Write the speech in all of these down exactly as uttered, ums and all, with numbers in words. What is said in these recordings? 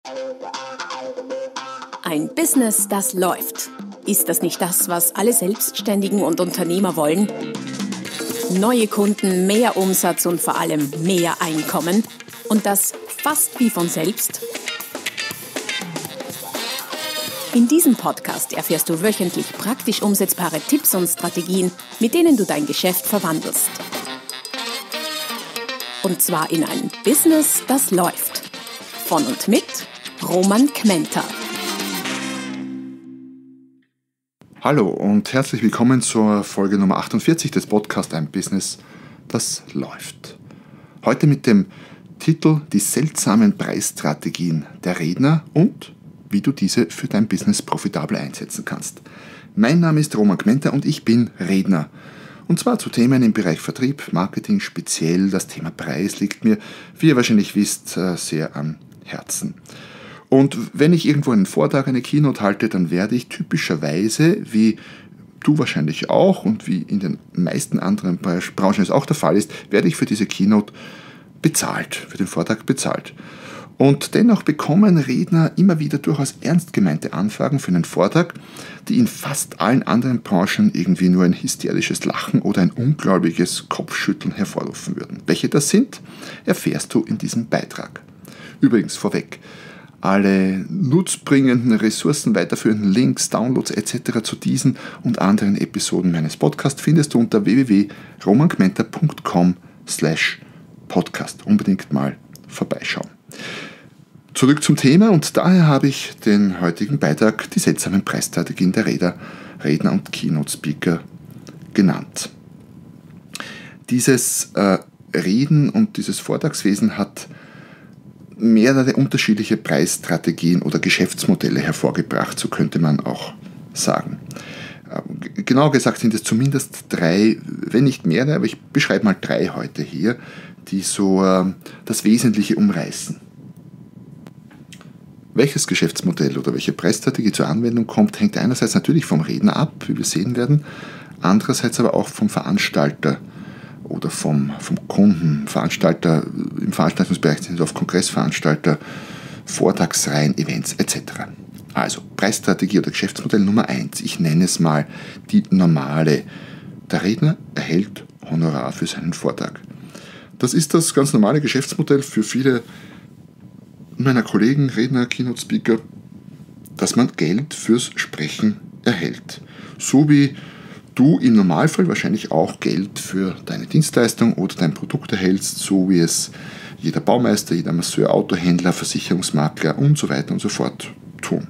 Ein Business, das läuft. Ist das nicht das, was alle Selbstständigen und Unternehmer wollen? Neue Kunden, mehr Umsatz und vor allem mehr Einkommen. Und das fast wie von selbst? In diesem Podcast erfährst du wöchentlich praktisch umsetzbare Tipps und Strategien, mit denen du dein Geschäft verwandelst. Und zwar in ein Business, das läuft. Von und mit Roman Kmenter. Hallo und herzlich willkommen zur Folge Nummer achtundvierzig des Podcasts Ein Business, das läuft. Heute mit dem Titel Die seltsamen Preisstrategien der Redner und wie du diese für dein Business profitabel einsetzen kannst. Mein Name ist Roman Kmenter und ich bin Redner. Und zwar zu Themen im Bereich Vertrieb, Marketing, speziell das Thema Preis liegt mir, wie ihr wahrscheinlich wisst, sehr am Herzen. Und wenn ich irgendwo einen Vortrag, eine Keynote halte, dann werde ich typischerweise, wie du wahrscheinlich auch und wie in den meisten anderen Branchen es auch der Fall ist, werde ich für diese Keynote bezahlt, für den Vortrag bezahlt. Und dennoch bekommen Redner immer wieder durchaus ernst gemeinte Anfragen für einen Vortrag, die in fast allen anderen Branchen irgendwie nur ein hysterisches Lachen oder ein ungläubiges Kopfschütteln hervorrufen würden. Welche das sind, erfährst du in diesem Beitrag. Übrigens vorweg, alle nutzbringenden, Ressourcen, weiterführenden Links, Downloads et cetera zu diesen und anderen Episoden meines Podcasts findest du unter w w w punkt roman kmenter punkt com slash podcast. Unbedingt mal vorbeischauen. Zurück zum Thema und daher habe ich den heutigen Beitrag die seltsamen Preisstrategien der Redner, Redner und Keynote-Speaker genannt. Dieses äh, Reden und dieses Vortragswesen hat mehrere unterschiedliche Preisstrategien oder Geschäftsmodelle hervorgebracht, so könnte man auch sagen. Genau gesagt sind es zumindest drei, wenn nicht mehrere, aber ich beschreibe mal drei heute hier, die so äh, das Wesentliche umreißen. Welches Geschäftsmodell oder welche Preisstrategie zur Anwendung kommt, hängt einerseits natürlich vom Redner ab, wie wir sehen werden, andererseits aber auch vom Veranstalter oder vom, vom Kunden, Veranstalter, im Veranstaltungsbereich sind es oft Kongressveranstalter, Vortragsreihen, Events et cetera. Also Preisstrategie oder Geschäftsmodell Nummer eins, ich nenne es mal die normale. Der Redner erhält Honorar für seinen Vortrag. Das ist das ganz normale Geschäftsmodell für viele meiner Kollegen, Redner, Keynote-Speaker, dass man Geld fürs Sprechen erhält. So wie du im Normalfall wahrscheinlich auch Geld für deine Dienstleistung oder dein Produkt erhältst, so wie es jeder Baumeister, jeder Masseur, Autohändler, Versicherungsmakler und so weiter und so fort tun.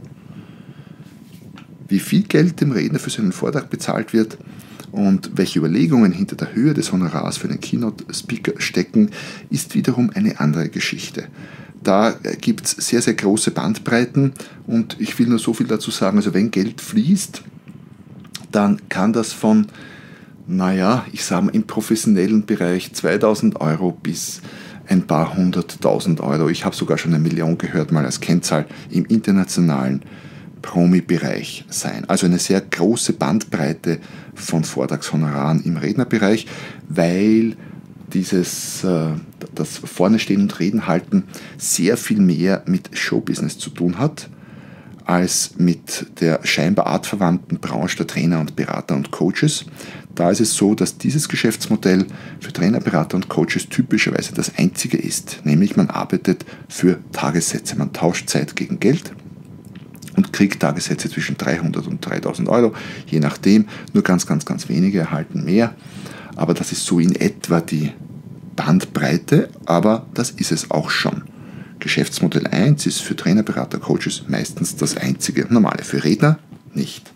Wie viel Geld dem Redner für seinen Vortrag bezahlt wird und welche Überlegungen hinter der Höhe des Honorars für einen Keynote-Speaker stecken, ist wiederum eine andere Geschichte. Da gibt es sehr, sehr große Bandbreiten und ich will nur so viel dazu sagen, also wenn Geld fließt, dann kann das von, naja, ich sage mal im professionellen Bereich zweitausend Euro bis ein paar hunderttausend Euro. Ich habe sogar schon eine Million gehört, mal als Kennzahl im internationalen Promi-Bereich sein. Also eine sehr große Bandbreite von Vortragshonoraren im Rednerbereich, weil dieses, das vorne stehen und Reden halten sehr viel mehr mit Showbusiness zu tun hat, als mit der scheinbar artverwandten Branche der Trainer und Berater und Coaches. Da ist es so, dass dieses Geschäftsmodell für Trainer, Berater und Coaches typischerweise das einzige ist, nämlich man arbeitet für Tagessätze. Man tauscht Zeit gegen Geld und kriegt Tagessätze zwischen dreihundert und dreitausend Euro, je nachdem. Nur ganz, ganz, ganz wenige erhalten mehr. Aber das ist so in etwa die Bandbreite, aber das ist es auch schon. Geschäftsmodell eins ist für Trainer, Berater, Coaches meistens das einzige normale, für Redner nicht.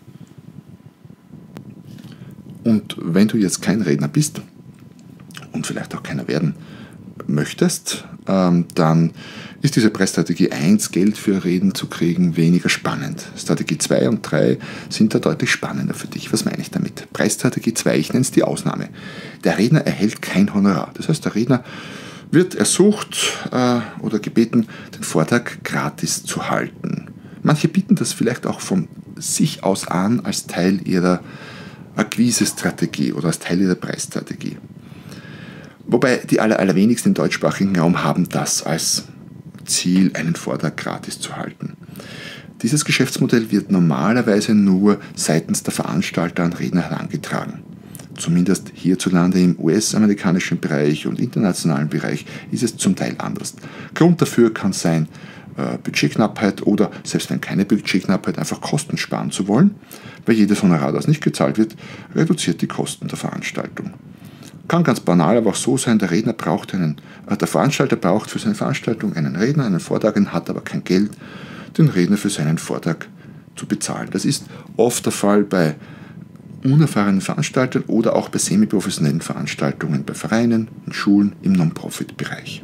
Und wenn du jetzt kein Redner bist und vielleicht auch keiner werden möchtest, ähm, dann ist diese Preisstrategie eins, Geld für Reden zu kriegen, weniger spannend. Strategie zwei und drei sind da deutlich spannender für dich. Was meine ich damit? Preisstrategie zwei, ich nenne es die Ausnahme. Der Redner erhält kein Honorar. Das heißt, der Redner wird ersucht äh, oder gebeten, den Vortrag gratis zu halten. Manche bieten das vielleicht auch von sich aus an als Teil ihrer Akquise-Strategie oder als Teil ihrer Preisstrategie. Wobei die aller, allerwenigsten im deutschsprachigen Raum haben das als Ziel, einen Vortrag gratis zu halten. Dieses Geschäftsmodell wird normalerweise nur seitens der Veranstalter an Redner herangetragen. Zumindest hierzulande im U S-amerikanischen Bereich und internationalen Bereich ist es zum Teil anders. Grund dafür kann sein äh, Budgetknappheit oder, selbst wenn keine Budgetknappheit, einfach Kosten sparen zu wollen, weil jedes Honorar, das nicht gezahlt wird, reduziert die Kosten der Veranstaltung. Kann ganz banal aber auch so sein, der Redner braucht einen, äh, der Veranstalter braucht für seine Veranstaltung einen Redner, einen Vortrag, hat aber kein Geld, den Redner für seinen Vortrag zu bezahlen. Das ist oft der Fall bei unerfahrenen Veranstaltern oder auch bei semi-professionellen Veranstaltungen, bei Vereinen, in Schulen, im Non-Profit-Bereich.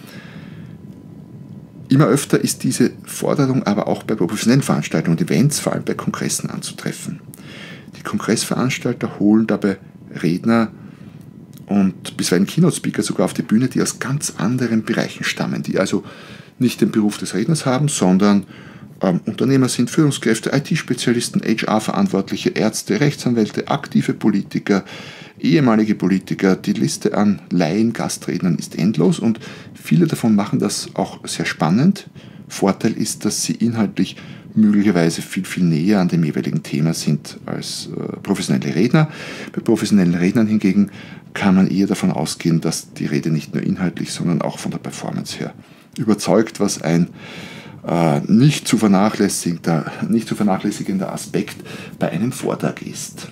Immer öfter ist diese Forderung aber auch bei professionellen Veranstaltungen und Events, vor allem bei Kongressen, anzutreffen. Die Kongressveranstalter holen dabei Redner und bisweilen Keynote-Speaker sogar auf die Bühne, die aus ganz anderen Bereichen stammen, die also nicht den Beruf des Redners haben, sondern ähm, Unternehmer sind, Führungskräfte, I T-Spezialisten, H R-Verantwortliche, Ärzte, Rechtsanwälte, aktive Politiker, ehemalige Politiker. Die Liste an Laien-Gastrednern ist endlos und viele davon machen das auch sehr spannend. Vorteil ist, dass sie inhaltlich möglicherweise viel, viel näher an dem jeweiligen Thema sind als äh, professionelle Redner. Bei professionellen Rednern hingegen kann man eher davon ausgehen, dass die Rede nicht nur inhaltlich, sondern auch von der Performance her überzeugt, was ein äh, nicht zu vernachlässigender, nicht zu vernachlässigender Aspekt bei einem Vortrag ist.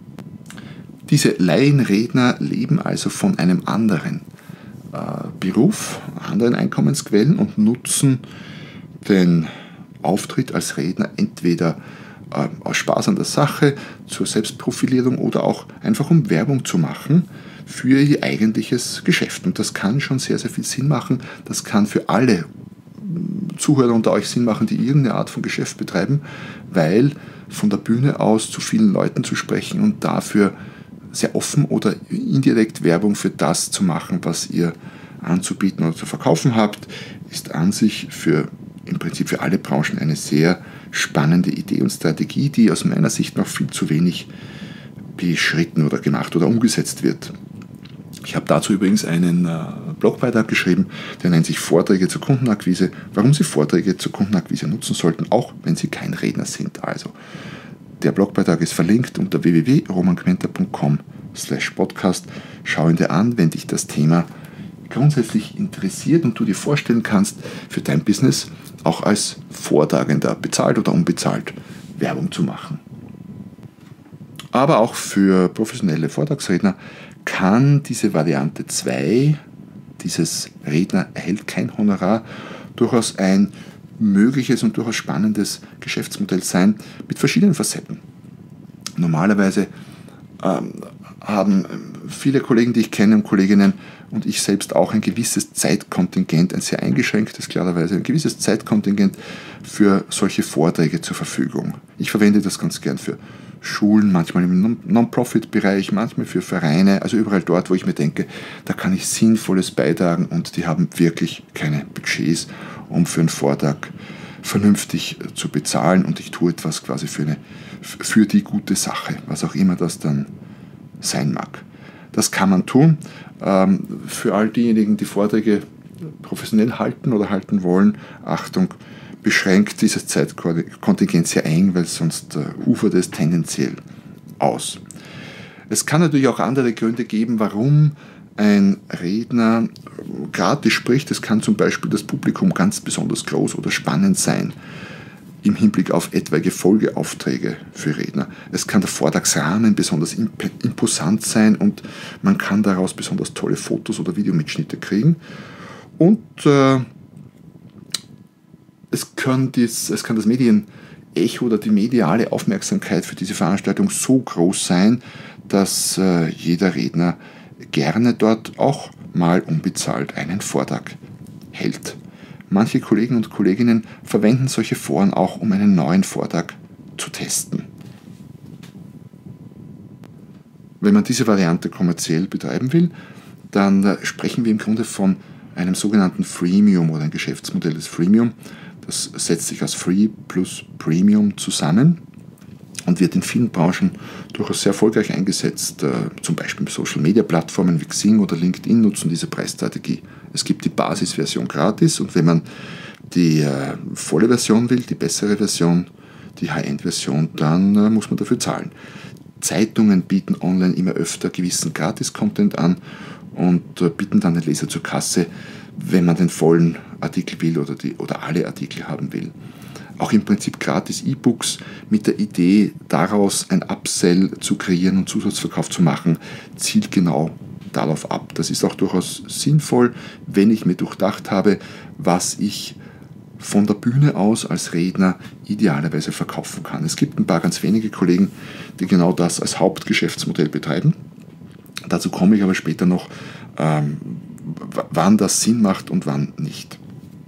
Diese Laienredner leben also von einem anderen äh, Beruf, anderen Einkommensquellen und nutzen den Auftritt als Redner entweder äh, aus Spaß an der Sache, zur Selbstprofilierung oder auch einfach um Werbung zu machen für ihr eigentliches Geschäft. Und das kann schon sehr, sehr viel Sinn machen. Das kann für alle Zuhörer unter euch Sinn machen, die irgendeine Art von Geschäft betreiben, weil von der Bühne aus zu vielen Leuten zu sprechen und dafür sehr offen oder indirekt Werbung für das zu machen, was ihr anzubieten oder zu verkaufen habt, ist an sich für im Prinzip für alle Branchen eine sehr spannende Idee und Strategie, die aus meiner Sicht noch viel zu wenig beschritten oder gemacht oder umgesetzt wird. Ich habe dazu übrigens einen äh, Blogbeitrag geschrieben, der nennt sich Vorträge zur Kundenakquise, warum Sie Vorträge zur Kundenakquise nutzen sollten, auch wenn Sie kein Redner sind. Also, der Blogbeitrag ist verlinkt unter w w w punkt roman quenter punkt com slash podcast. Schau ihn dir an, wenn dich das Thema grundsätzlich interessiert und du dir vorstellen kannst, für dein Business auch als Vortragender, bezahlt oder unbezahlt, Werbung zu machen. Aber auch für professionelle Vortragsredner kann diese Variante zwei, dieses Redner erhält kein Honorar, durchaus ein mögliches und durchaus spannendes Geschäftsmodell sein mit verschiedenen Facetten. Normalerweise ähm, haben viele Kollegen, die ich kenne und Kolleginnen und ich selbst auch ein gewisses Zeitkontingent, ein sehr eingeschränktes klarerweise, ein gewisses Zeitkontingent für solche Vorträge zur Verfügung. Ich verwende das ganz gern für Schulen, manchmal im Non-Profit-Bereich, manchmal für Vereine, also überall dort, wo ich mir denke, da kann ich Sinnvolles beitragen und die haben wirklich keine Budgets, um für einen Vortrag vernünftig zu bezahlen und ich tue etwas quasi für, eine, für die gute Sache, was auch immer das dann sein mag. Das kann man tun. Für all diejenigen, die Vorträge professionell halten oder halten wollen, Achtung, beschränkt dieses Zeitkontingent sehr eng, weil sonst äh, ufert es tendenziell aus. Es kann natürlich auch andere Gründe geben, warum ein Redner gratis spricht. Es kann zum Beispiel das Publikum ganz besonders groß oder spannend sein im Hinblick auf etwaige Folgeaufträge für Redner. Es kann der Vortragsrahmen besonders imposant sein und man kann daraus besonders tolle Fotos oder Videomitschnitte kriegen. Und äh, Es kann, dies, es kann das Medienecho oder die mediale Aufmerksamkeit für diese Veranstaltung so groß sein, dass äh, jeder Redner gerne dort auch mal unbezahlt einen Vortrag hält. Manche Kollegen und Kolleginnen verwenden solche Foren auch, um einen neuen Vortrag zu testen. Wenn man diese Variante kommerziell betreiben will, dann äh, sprechen wir im Grunde von einem sogenannten Freemium oder ein Geschäftsmodell des Freemium. Das setzt sich aus Free plus Premium zusammen und wird in vielen Branchen durchaus sehr erfolgreich eingesetzt. Zum Beispiel Social-Media-Plattformen wie Xing oder LinkedIn nutzen diese Preisstrategie. Es gibt die Basisversion gratis und wenn man die volle Version will, die bessere Version, die High-End-Version, dann muss man dafür zahlen. Zeitungen bieten online immer öfter gewissen Gratis-Content an und bitten dann den Leser zur Kasse, wenn man den vollen Artikel will oder, die, oder alle Artikel haben will. Auch im Prinzip gratis E-Books mit der Idee, daraus ein Upsell zu kreieren und Zusatzverkauf zu machen, zielt genau darauf ab. Das ist auch durchaus sinnvoll, wenn ich mir durchdacht habe, was ich von der Bühne aus als Redner idealerweise verkaufen kann. Es gibt ein paar ganz wenige Kollegen, die genau das als Hauptgeschäftsmodell betreiben. Dazu komme ich aber später noch, ähm, wann das Sinn macht und wann nicht.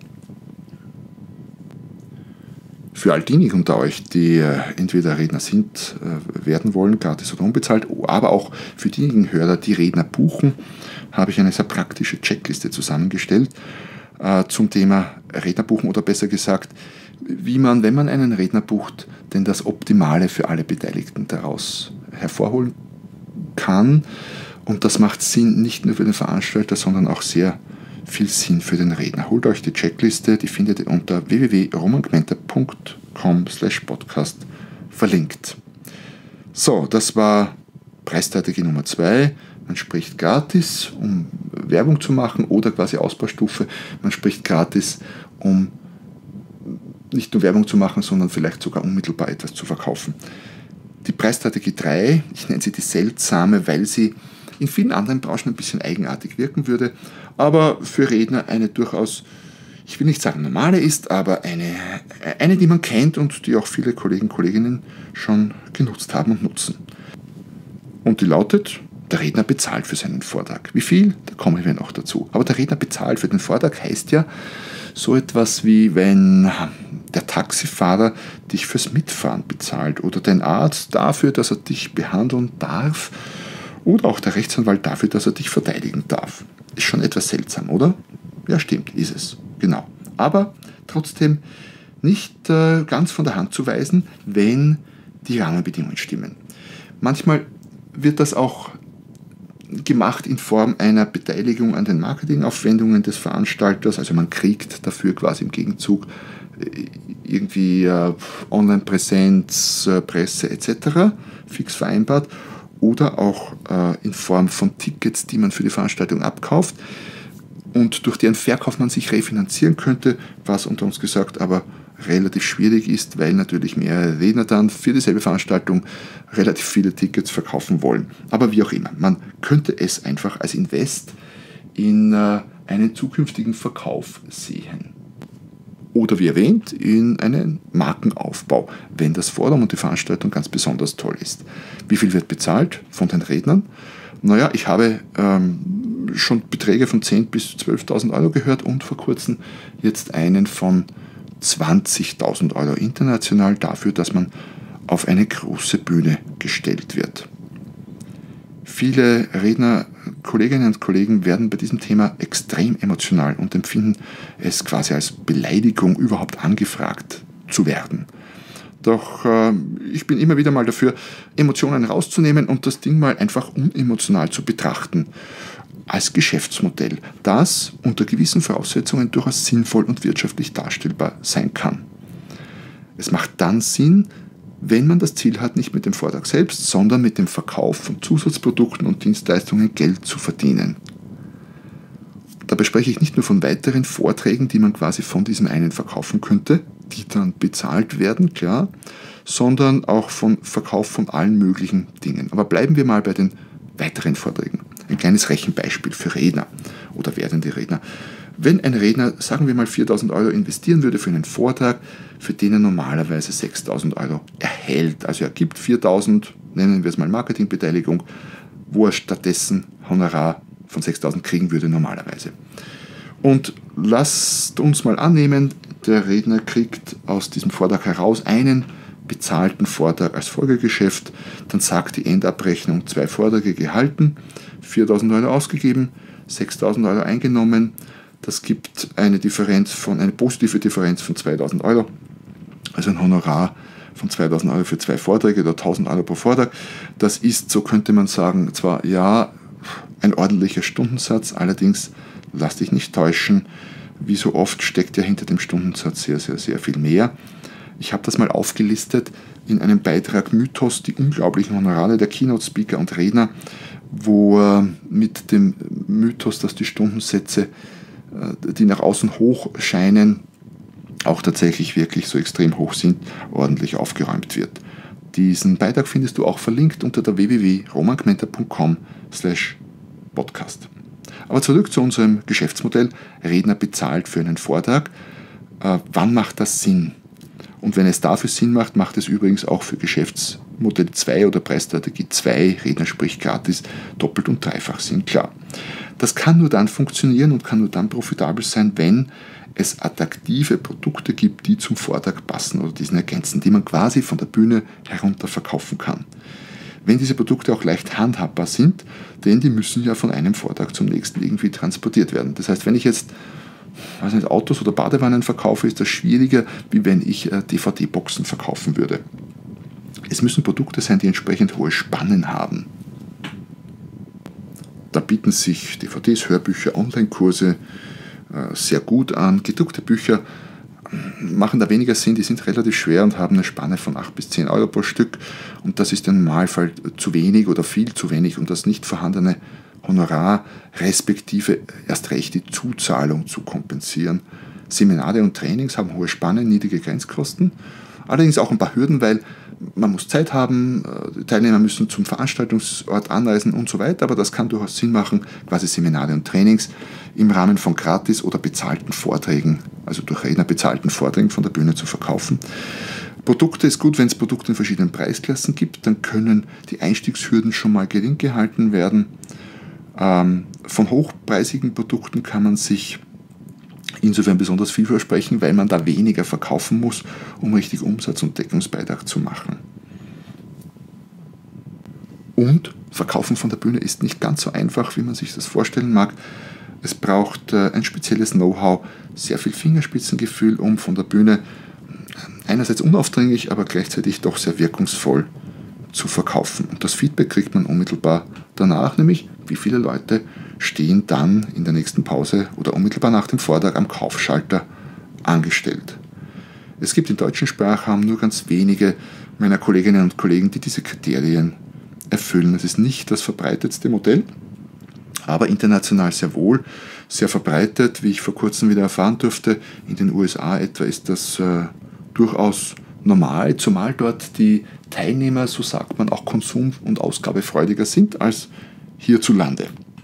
Für all diejenigen unter euch, die äh, entweder Redner sind, äh, werden wollen, gratis oder unbezahlt, aber auch für diejenigen Hörer, die Redner buchen, habe ich eine sehr praktische Checkliste zusammengestellt äh, zum Thema Redner buchen oder besser gesagt, wie man, wenn man einen Redner bucht, denn das Optimale für alle Beteiligten daraus hervorholen kann. Und das macht Sinn nicht nur für den Veranstalter, sondern auch sehr viel Sinn für den Redner. Holt euch die Checkliste, die findet ihr unter w w w punkt romangmenta punkt com slash podcast verlinkt. So, das war Preisstrategie Nummer zwei. Man spricht gratis, um Werbung zu machen oder quasi Ausbaustufe. Man spricht gratis, um nicht nur Werbung zu machen, sondern vielleicht sogar unmittelbar etwas zu verkaufen. Die Preisstrategie drei, ich nenne sie die seltsame, weil sie in vielen anderen Branchen ein bisschen eigenartig wirken würde, aber für Redner eine durchaus, ich will nicht sagen normale ist, aber eine, eine, die man kennt und die auch viele Kollegen und Kolleginnen schon genutzt haben und nutzen. Und die lautet, der Redner bezahlt für seinen Vortrag. Wie viel? Da kommen wir noch dazu. Aber der Redner bezahlt für den Vortrag heißt ja so etwas wie, wenn der Taxifahrer dich fürs Mitfahren bezahlt oder dein Arzt dafür, dass er dich behandeln darf oder auch der Rechtsanwalt dafür, dass er dich verteidigen darf. Ist schon etwas seltsam, oder? Ja, stimmt, ist es. Genau. Aber trotzdem nicht äh, ganz von der Hand zu weisen, wenn die Rahmenbedingungen stimmen. Manchmal wird das auch gemacht in Form einer Beteiligung an den Marketingaufwendungen des Veranstalters. Also man kriegt dafür quasi im Gegenzug irgendwie äh, Online-Präsenz, äh, Presse et cetera fix vereinbart. Oder auch äh, in Form von Tickets, die man für die Veranstaltung abkauft und durch deren Verkauf man sich refinanzieren könnte, was unter uns gesagt aber relativ schwierig ist, weil natürlich mehrere Redner dann für dieselbe Veranstaltung relativ viele Tickets verkaufen wollen. Aber wie auch immer, man könnte es einfach als Invest in äh, einen zukünftigen Verkauf sehen. Oder wie erwähnt, in einen Markenaufbau, wenn das Forum und die Veranstaltung ganz besonders toll ist. Wie viel wird bezahlt von den Rednern? Naja, ich habe ähm, schon Beträge von zehntausend bis zwölftausend Euro gehört und vor kurzem jetzt einen von zwanzigtausend Euro international dafür, dass man auf eine große Bühne gestellt wird. Viele Redner, Kolleginnen und Kollegen werden bei diesem Thema extrem emotional und empfinden es quasi als Beleidigung, überhaupt angefragt zu werden. Doch äh, ich bin immer wieder mal dafür, Emotionen rauszunehmen und das Ding mal einfach unemotional zu betrachten. Als Geschäftsmodell, das unter gewissen Voraussetzungen durchaus sinnvoll und wirtschaftlich darstellbar sein kann. Es macht dann Sinn, wenn man das Ziel hat, nicht mit dem Vortrag selbst, sondern mit dem Verkauf von Zusatzprodukten und Dienstleistungen Geld zu verdienen. Dabei spreche ich nicht nur von weiteren Vorträgen, die man quasi von diesem einen verkaufen könnte, die dann bezahlt werden, klar, sondern auch von Verkauf von allen möglichen Dingen. Aber bleiben wir mal bei den weiteren Vorträgen. Ein kleines Rechenbeispiel für Redner oder werdende Redner. Wenn ein Redner, sagen wir mal, viertausend Euro investieren würde für einen Vortrag, für den er normalerweise sechstausend Euro erhält, also er gibt viertausend, nennen wir es mal Marketingbeteiligung, wo er stattdessen Honorar von sechstausend kriegen würde normalerweise. Und lasst uns mal annehmen, der Redner kriegt aus diesem Vortrag heraus einen bezahlten Vortrag als Folgegeschäft, dann sagt die Endabrechnung zwei Vorträge gehalten, viertausend Euro ausgegeben, sechstausend Euro eingenommen. Das gibt eine Differenz von, eine positive Differenz von zweitausend Euro. Also ein Honorar von zweitausend Euro für zwei Vorträge oder tausend Euro pro Vortrag. Das ist, so könnte man sagen, zwar ja ein ordentlicher Stundensatz, allerdings lass dich nicht täuschen, wie so oft steckt ja hinter dem Stundensatz sehr, sehr, sehr viel mehr. Ich habe das mal aufgelistet in einem Beitrag Mythos, die unglaublichen Honorare der Keynote-Speaker und Redner, wo äh, mit dem Mythos, dass die Stundensätze, äh, die nach außen hoch scheinen, auch tatsächlich wirklich so extrem hoch sind, ordentlich aufgeräumt wird. Diesen Beitrag findest du auch verlinkt unter der w w w punkt roman gmenter punkt com slash podcast. Aber zurück zu unserem Geschäftsmodell. Redner bezahlt für einen Vortrag. Äh, wann macht das Sinn? Und wenn es dafür Sinn macht, macht es übrigens auch für Geschäftsmodell zwei oder Preisstrategie zwei, Redner spricht gratis, doppelt und dreifach Sinn, klar. Das kann nur dann funktionieren und kann nur dann profitabel sein, wenn es attraktive Produkte gibt, die zum Vortrag passen oder diesen ergänzen, die man quasi von der Bühne herunter verkaufen kann. Wenn diese Produkte auch leicht handhabbar sind, denn die müssen ja von einem Vortrag zum nächsten irgendwie transportiert werden. Das heißt, wenn ich jetzt weiß nicht, Autos oder Badewannen verkaufe, ist das schwieriger, wie wenn ich äh, D V D-Boxen verkaufen würde. Es müssen Produkte sein, die entsprechend hohe Spannen haben. Da bieten sich D V Ds, Hörbücher, Online-Kurse äh, sehr gut an. Gedruckte Bücher machen da weniger Sinn, die sind relativ schwer und haben eine Spanne von acht bis zehn Euro pro Stück. Und das ist im Normalfall zu wenig oder viel zu wenig, um das nicht vorhandene Honorar respektive erst recht die Zuzahlung zu kompensieren. Seminare und Trainings haben hohe Spannen, niedrige Grenzkosten, allerdings auch ein paar Hürden, weil man muss Zeit haben, die Teilnehmer müssen zum Veranstaltungsort anreisen und so weiter, aber das kann durchaus Sinn machen, quasi Seminare und Trainings im Rahmen von gratis oder bezahlten Vorträgen, also durch Redner bezahlten Vorträgen von der Bühne zu verkaufen. Produkte ist gut, wenn es Produkte in verschiedenen Preisklassen gibt, dann können die Einstiegshürden schon mal gering gehalten werden. Ähm, von hochpreisigen Produkten kann man sich insofern besonders viel versprechen, weil man da weniger verkaufen muss, um richtig Umsatz und Deckungsbeitrag zu machen. Und Verkaufen von der Bühne ist nicht ganz so einfach, wie man sich das vorstellen mag. Es braucht äh, ein spezielles Know-how, sehr viel Fingerspitzengefühl, um von der Bühne einerseits unaufdringlich, aber gleichzeitig doch sehr wirkungsvoll zu verkaufen. Und das Feedback kriegt man unmittelbar danach, nämlich wie viele Leute stehen dann in der nächsten Pause oder unmittelbar nach dem Vortrag am Kaufschalter angestellt. Es gibt im deutschen Sprachraum nur ganz wenige meiner Kolleginnen und Kollegen, die diese Kriterien erfüllen. Es ist nicht das verbreitetste Modell, aber international sehr wohl, sehr verbreitet, wie ich vor kurzem wieder erfahren durfte. In den U S A etwa ist das äh, durchaus normal, zumal dort die Teilnehmer, so sagt man, auch konsum- und ausgabefreudiger sind als hierzulande.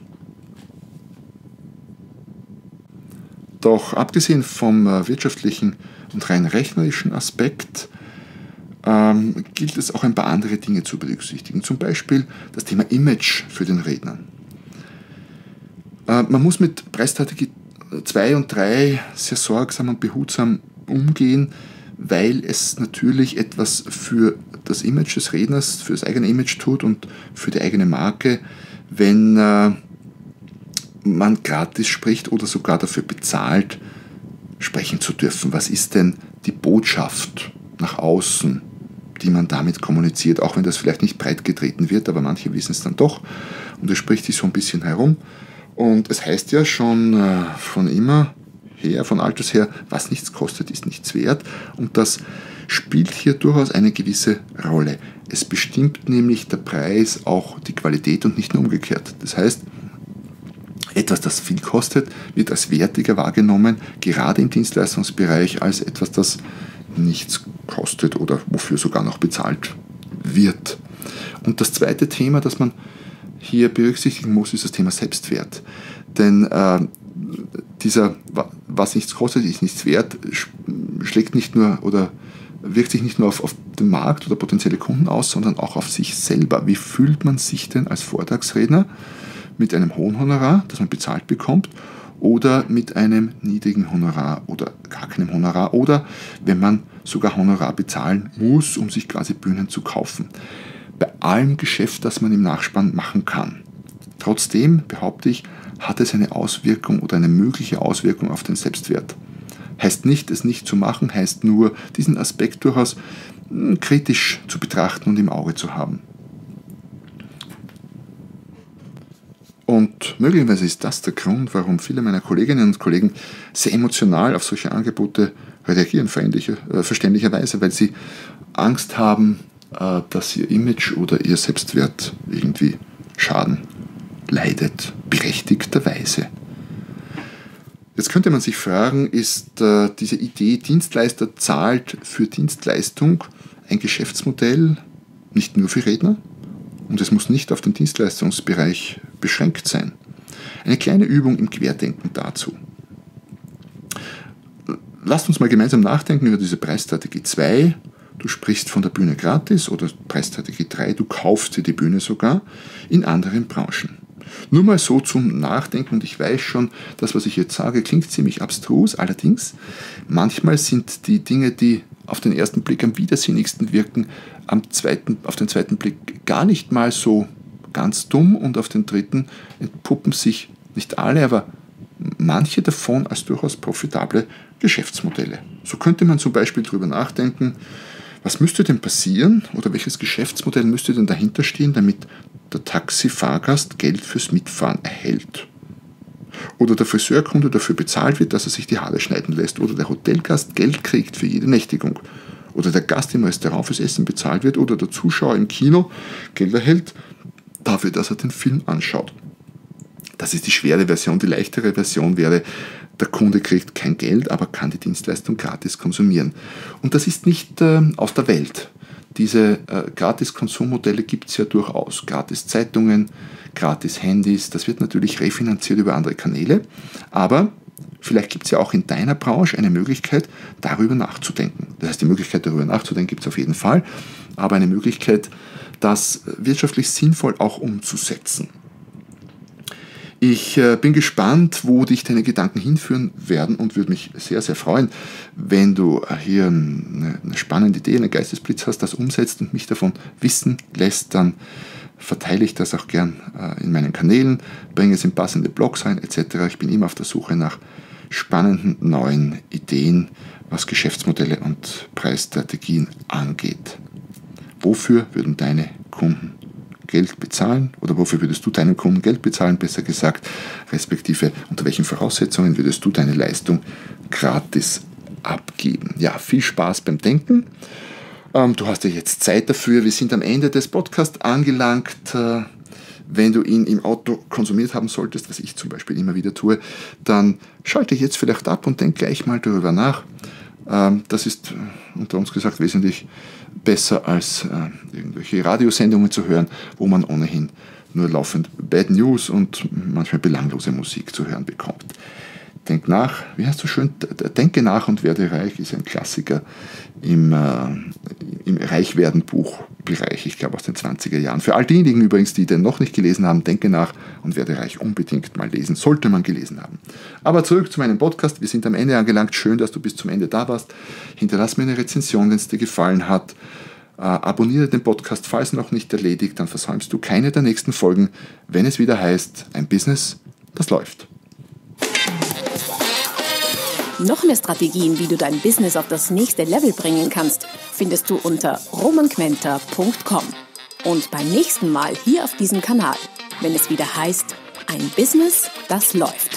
Doch abgesehen vom äh, wirtschaftlichen und rein rechnerischen Aspekt ähm, gilt es auch ein paar andere Dinge zu berücksichtigen. Zum Beispiel das Thema Image für den Redner. Äh, man muss mit Preisstrategie zwei und drei sehr sorgsam und behutsam umgehen, weil es natürlich etwas für das Image des Redners, für das eigene Image tut und für die eigene Marke, wenn äh, man gratis spricht oder sogar dafür bezahlt, sprechen zu dürfen. Was ist denn die Botschaft nach außen, die man damit kommuniziert, auch wenn das vielleicht nicht breit getreten wird, aber manche wissen es dann doch und es spricht sich so ein bisschen herum. Und es heißt ja schon äh, von immer her, von alters her, was nichts kostet, ist nichts wert. Und das spielt hier durchaus eine gewisse Rolle. Es bestimmt nämlich der Preis auch die Qualität und nicht nur umgekehrt. Das heißt, etwas, das viel kostet, wird als wertiger wahrgenommen, gerade im Dienstleistungsbereich, als etwas, das nichts kostet oder wofür sogar noch bezahlt wird. Und das zweite Thema, das man hier berücksichtigen muss, ist das Thema Selbstwert. Denn äh, dieser, was nichts kostet, ist nichts wert, schlägt nicht nur oder wirkt sich nicht nur auf, auf den Markt oder potenzielle Kunden aus, sondern auch auf sich selber. Wie fühlt man sich denn als Vortragsredner mit einem hohen Honorar, das man bezahlt bekommt, oder mit einem niedrigen Honorar oder gar keinem Honorar, oder wenn man sogar Honorar bezahlen muss, um sich quasi Bühnen zu kaufen. Bei allem Geschäft, das man im Nachspann machen kann. Trotzdem, behaupte ich, hat es eine Auswirkung oder eine mögliche Auswirkung auf den Selbstwert. Heißt nicht, es nicht zu machen, heißt nur, diesen Aspekt durchaus kritisch zu betrachten und im Auge zu haben. Und möglicherweise ist das der Grund, warum viele meiner Kolleginnen und Kollegen sehr emotional auf solche Angebote reagieren, äh, verständlicherweise, weil sie Angst haben, äh, dass ihr Image oder ihr Selbstwert irgendwie Schaden leidet, berechtigterweise. Jetzt könnte man sich fragen, ist äh, diese Idee, Dienstleister zahlt für Dienstleistung ein Geschäftsmodell nicht nur für Redner? Und es muss nicht auf den Dienstleistungsbereich beschränkt sein. Eine kleine Übung im Querdenken dazu. Lasst uns mal gemeinsam nachdenken über diese Preisstrategie zwei. Du sprichst von der Bühne gratis oder Preisstrategie drei, du kaufst dir die Bühne sogar in anderen Branchen. Nur mal so zum Nachdenken, und ich weiß schon, das, was ich jetzt sage, klingt ziemlich abstrus, allerdings manchmal sind die Dinge, die auf den ersten Blick am widersinnigsten wirken, am zweiten, auf den zweiten Blick gar nicht mal so ganz dumm, und auf den dritten entpuppen sich nicht alle, aber manche davon als durchaus profitable Geschäftsmodelle. So könnte man zum Beispiel darüber nachdenken, was müsste denn passieren oder welches Geschäftsmodell müsste denn dahinter stehen, damit der Taxifahrgast Geld fürs Mitfahren erhält. Oder der Friseurkunde dafür bezahlt wird, dass er sich die Haare schneiden lässt. Oder der Hotelgast Geld kriegt für jede Nächtigung. Oder der Gast im Restaurant fürs Essen bezahlt wird. Oder der Zuschauer im Kino Geld erhält dafür, dass er den Film anschaut. Das ist die schwere Version. Die leichtere Version wäre, der Kunde kriegt kein Geld, aber kann die Dienstleistung gratis konsumieren. Und das ist nicht äh, aus der Welt. Diese äh, Gratis-Konsummodelle gibt es ja durchaus. Gratis-Zeitungen, Gratis-Handys, das wird natürlich refinanziert über andere Kanäle, aber vielleicht gibt es ja auch in deiner Branche eine Möglichkeit, darüber nachzudenken. Das heißt, die Möglichkeit, darüber nachzudenken, gibt es auf jeden Fall, aber eine Möglichkeit, das wirtschaftlich sinnvoll auch umzusetzen. Ich äh, bin gespannt, wo dich deine Gedanken hinführen werden, und würde mich sehr, sehr freuen, wenn du hier eine, eine spannende Idee, einen Geistesblitz hast, das umsetzt und mich davon wissen lässt. Dann verteile ich das auch gern äh, in meinen Kanälen, bringe es in passende Blogs ein et cetera. Ich bin immer auf der Suche nach spannenden neuen Ideen, was Geschäftsmodelle und Preisstrategien angeht. Wofür würden deine Kunden Geld bezahlen, oder wofür würdest du deinen Kunden Geld bezahlen, besser gesagt, respektive unter welchen Voraussetzungen würdest du deine Leistung gratis abgeben? Ja, viel Spaß beim Denken. Ähm, du hast ja jetzt Zeit dafür. Wir sind am Ende des Podcasts angelangt. Äh, wenn du ihn im Auto konsumiert haben solltest, was ich zum Beispiel immer wieder tue, dann schalte jetzt vielleicht ab und denk gleich mal darüber nach. Ähm, das ist unter uns gesagt wesentlich besser als äh, irgendwelche Radiosendungen zu hören, wo man ohnehin nur laufend Bad News und manchmal belanglose Musik zu hören bekommt. Denk nach, wie heißt so schön, Denke nach und werde reich ist ein Klassiker im, äh, im Reichwerden-Buchbereich, ich glaube aus den zwanziger Jahren. Für all diejenigen übrigens, die den noch nicht gelesen haben, Denke nach und werde reich unbedingt mal lesen, sollte man gelesen haben. Aber zurück zu meinem Podcast, wir sind am Ende angelangt, schön, dass du bis zum Ende da warst. Hinterlass mir eine Rezension, wenn es dir gefallen hat. Äh, abonniere den Podcast, falls noch nicht erledigt, dann versäumst du keine der nächsten Folgen, wenn es wieder heißt, ein Business, das läuft. Noch mehr Strategien, wie du dein Business auf das nächste Level bringen kannst, findest du unter romanquenter punkt com. Und beim nächsten Mal hier auf diesem Kanal, wenn es wieder heißt, ein Business, das läuft.